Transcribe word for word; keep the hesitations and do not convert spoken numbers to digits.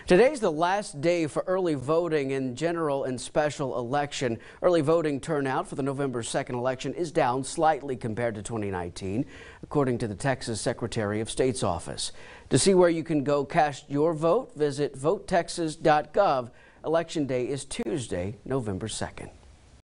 Today's the last day for early voting in general and special election. Early voting turnout for the November second election is down slightly compared to twenty nineteen, according to the Texas Secretary of State's office. To see where you can go cast your vote, visit vote texas dot gov. Election day is Tuesday, November second.